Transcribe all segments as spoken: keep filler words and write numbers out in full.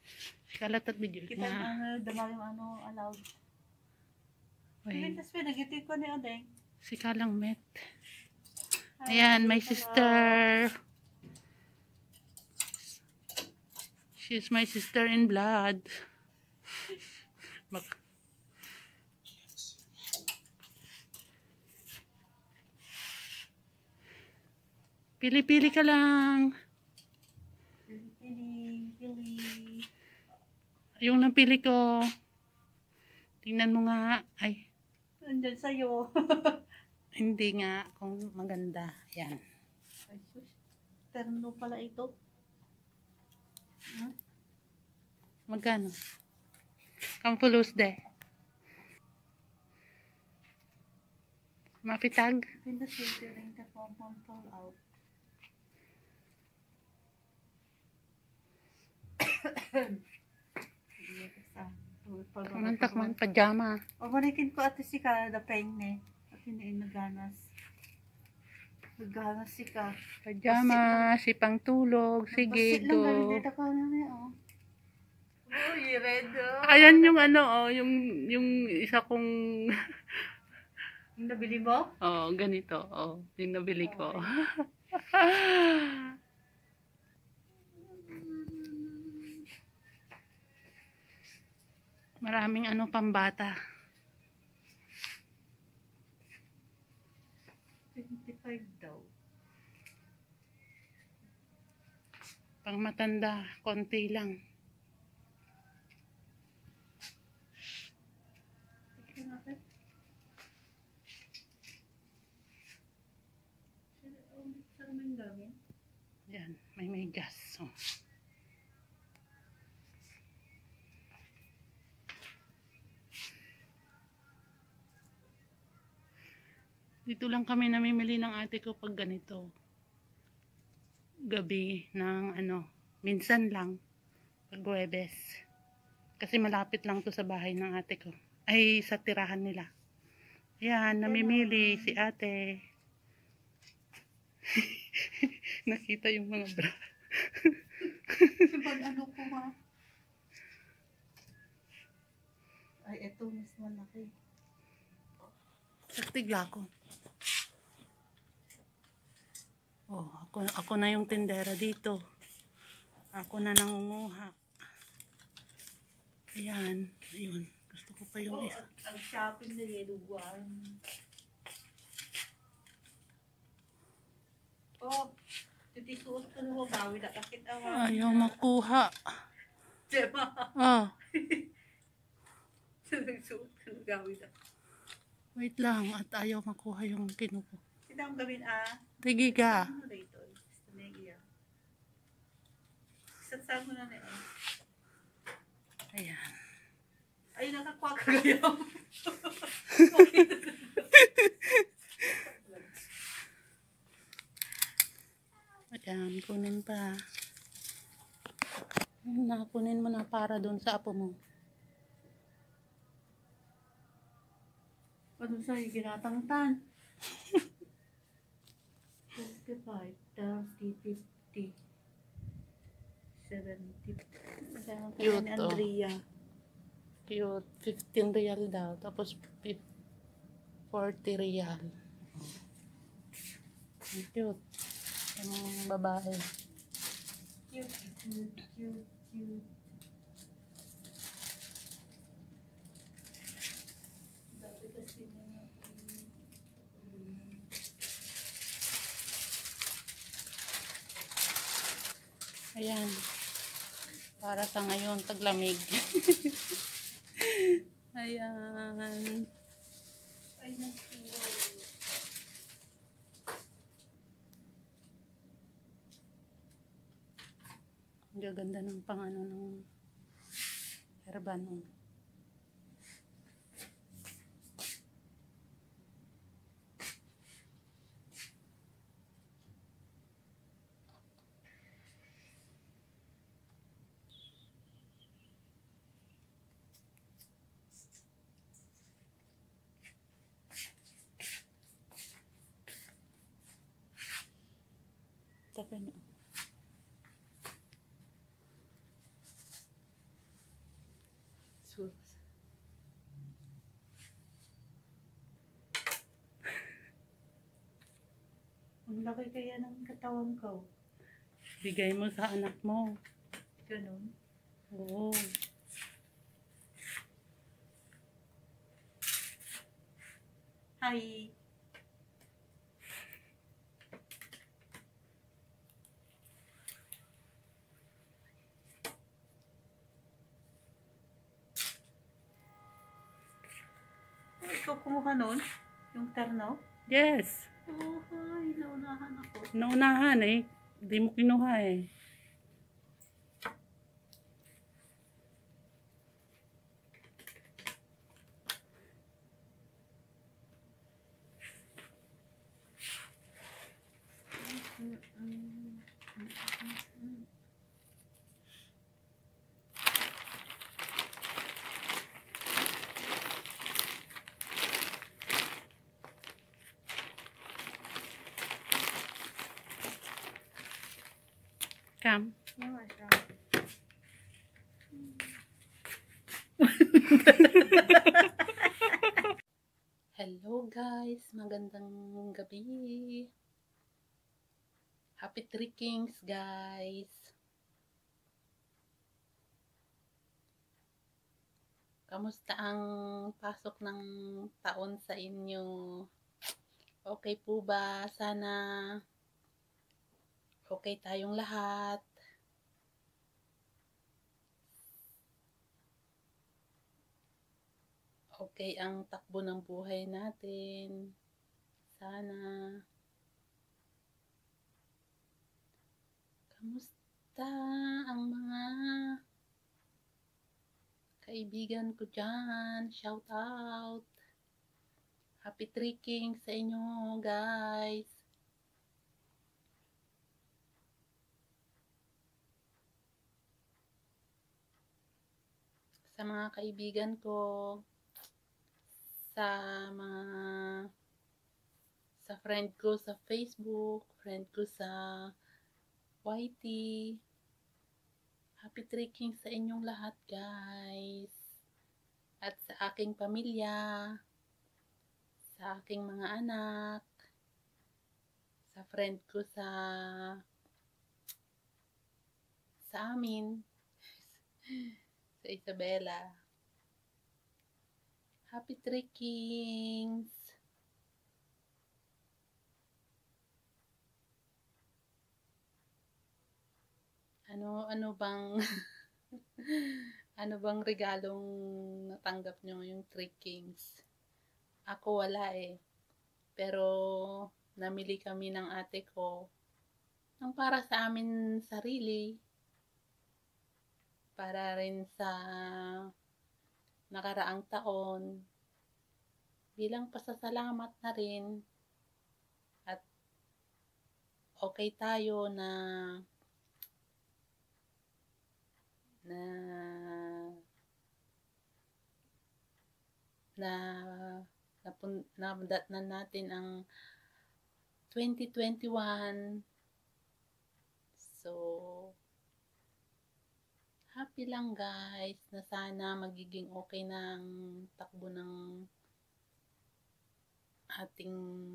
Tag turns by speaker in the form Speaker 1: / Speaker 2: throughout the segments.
Speaker 1: Kalat at video
Speaker 2: Kita
Speaker 1: na.
Speaker 2: ang dama yung ano, allowed.
Speaker 1: Wait.
Speaker 2: Tapos pinagiti ko ni Odeng.
Speaker 1: Si Kalang Met. Ayan, my sister. She's my sister in blood. Mag Pili-pili ka lang.
Speaker 2: Pili, pili.
Speaker 1: Yung napili ko. Tingnan mo nga. Ay.
Speaker 2: Nandyan sa'yo.
Speaker 1: Hindi nga. Kung maganda. Yan.
Speaker 2: Ay, sus. Terno pala ito. Huh?
Speaker 1: Magkano? Kampulos de. Mapitag?
Speaker 2: Pinda filtering ka po ang fall out.
Speaker 1: Kamantak man, pajama.
Speaker 2: Pabalikin ko ate si ka, da peng ne. At hindi naganas. Naganas si ka.
Speaker 1: Pajama, si pangtulog, sige,
Speaker 2: Basit lang,
Speaker 1: go.
Speaker 2: galing dito ka na na, oh. Uy, red, oh.
Speaker 1: Ayan yung ano, oh, yung, yung isa kong,
Speaker 2: Yung nabili mo?
Speaker 1: oh, ganito, oh, yung nabili ko. Maraming ano pambata.
Speaker 2: twenty-five daw.
Speaker 1: Pang matanda, konti lang.
Speaker 2: Tignan natin. Saan mo yung gamit?
Speaker 1: Yan, may medyas. Oh. Dito lang kami namimili ng ate ko pag ganito. Gabi ng ano, minsan lang. Pag Huwebes. Kasi malapit lang to sa bahay ng ate ko. Ay, sa tirahan nila. Yan, namimili si ate. Nakita yung mga bra.
Speaker 2: Pag ano ko ha? Ay, eto mas malaki.
Speaker 1: Saktigla ko. Oh, ako, ako na yung tindera dito. Ako na nangunguha. Ayan, ayun. Gusto ko pa yung
Speaker 2: Oh,
Speaker 1: isa.
Speaker 2: ang shopping na yeluwan. Oh, titisuot ko na mo bawi na kakit awa.
Speaker 1: Ayaw makuha.
Speaker 2: Diba?
Speaker 1: Oh,
Speaker 2: Titisuot ko na bawi na.
Speaker 1: wait lang. At ayaw makuha yung kinuko.
Speaker 2: Sino ang gawin ah?
Speaker 1: Sige ka.
Speaker 2: Ano na ito? Stanegya. Isasal mo na na eh.
Speaker 1: Ayan.
Speaker 2: Ay, nakakuha ka ngayon.
Speaker 1: Ayan, kunin pa. Na, kunin mo na para doon sa apo mo.
Speaker 2: Ano sa'yo, ginatangtan? twenty-five, thirty, fifty, seventy.
Speaker 1: Cute,
Speaker 2: Ni
Speaker 1: oh.
Speaker 2: Andrea.
Speaker 1: Cute. fifteen real daw. Tapos forty real. Cute. Ang babae.
Speaker 2: Cute, cute, cute, cute. Dati kasi na
Speaker 1: Ayan. Para sa ngayon, taglamig. Ayan.
Speaker 2: ay, nasiwa.
Speaker 1: Ang gaganda ng pangano ng herban. Oh. Tapos
Speaker 2: sus. Ang laki kaya ng katawan ko.
Speaker 1: Bigay mo sa anak mo.
Speaker 2: Ganun.
Speaker 1: Oo.
Speaker 2: Hi. Oh, ikaw kumuha nun? Yung terno?
Speaker 1: Yes.
Speaker 2: Oh, hi. Naunahan ako.
Speaker 1: Naunahan eh. Hindi mo kinuha eh. Come. Hello guys, magandang gabi. Happy Three Kings guys. Kamusta ang pasok ng taon sa inyo? Okay po ba? Sana okay tayong lahat. Okay ang takbo ng buhay natin. Sana. Kamusta ang mga kaibigan ko dyan? Shout out. Happy Three Kings sa inyo guys. Sa mga kaibigan ko, sa mga sa friend ko sa Facebook, friend ko sa Y T. Happy Three Kings sa inyong lahat guys. At sa aking pamilya, sa aking mga anak, sa friend ko sa sa amin, sa Isabela. Happy Three Kings! Ano, ano bang ano bang regalong natanggap nyo ngayong Three Kings? Ako wala eh. Pero namili kami ng ate ko ng para sa amin sarili. Para rin sa nakaraang taon. Bilang pasasalamat na rin. At okay tayo na na na napun, nadatnan natin ang twenty twenty-one. So happy lang guys na sana magiging okay na ang takbo ng ating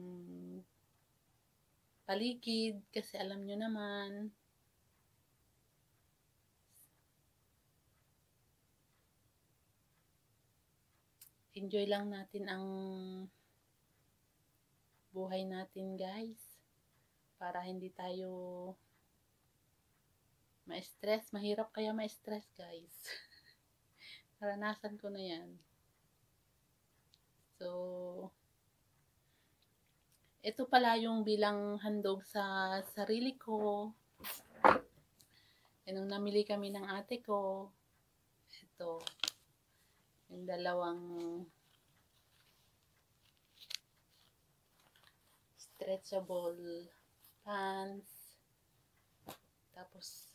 Speaker 1: paligid kasi alam nyo naman enjoy lang natin ang buhay natin guys para hindi tayo ma-stress. Mahirap kaya ma-stress guys. Naranasan ko na yan. So ito pala yung bilang handog sa sarili ko. E nung namili kami ng ate ko, ito yung dalawang stretchable pants. Tapos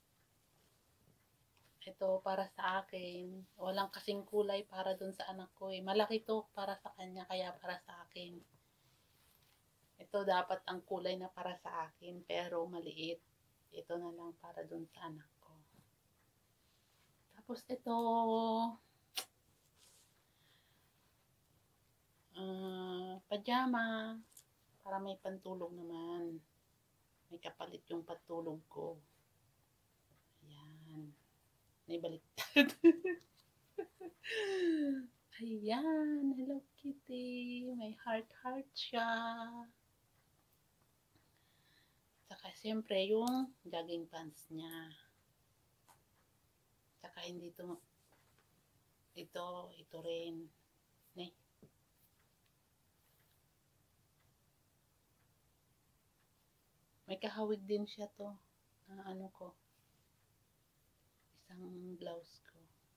Speaker 1: ito para sa akin. Walang kasing kulay para dun sa anak ko eh. Malaki to para sa kanya kaya para sa akin. Ito dapat ang kulay na para sa akin pero maliit. Ito na lang para dun sa anak ko. Tapos ito uh, pajama, para may pantulog naman. May kapalit yung pantulog ko. Ayan. May baliktad. Ayan. Hello Kitty. May heart-heart siya. Saka siyempre yung jogging pants niya. Saka hindi ito, ito, ito rin. Ne? May kahawig din siya to. Uh, ano ko. Isang blouse ko.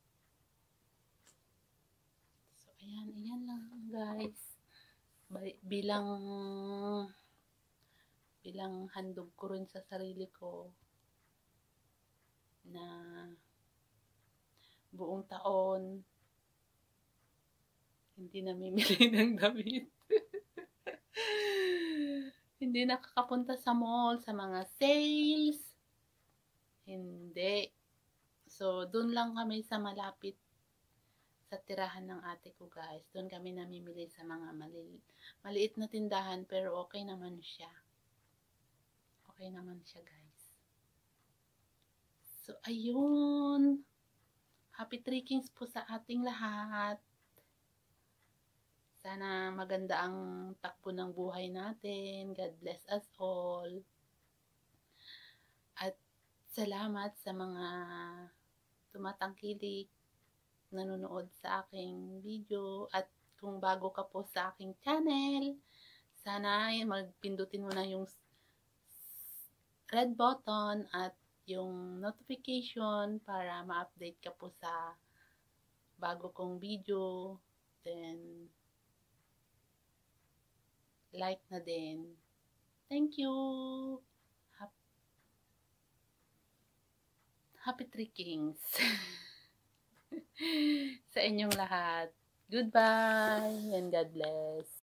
Speaker 1: So, ayan. Ayan lang guys. Bilang bilang handog ko rin sa sarili ko na buong taon hindi namimili ng damit. Hindi nakakapunta sa mall, sa mga sales. Hindi. So, dun lang kami sa malapit sa tirahan ng ate ko guys. Dun kami namimili sa mga mali maliit na tindahan pero okay naman siya. Okay naman siya guys. So, ayun. Happy trekkings po sa ating lahat. Sana maganda ang takbo ng buhay natin. God bless us all. At salamat sa mga tumatangkilik, nanonood sa aking video. At kung bago ka po sa aking channel, sana magpindutin mo na yung red button at yung notification para ma-update ka po sa bago kong video. Then, like na din. Thank you. Happy, happy trekkings sa inyong lahat. Goodbye and God bless.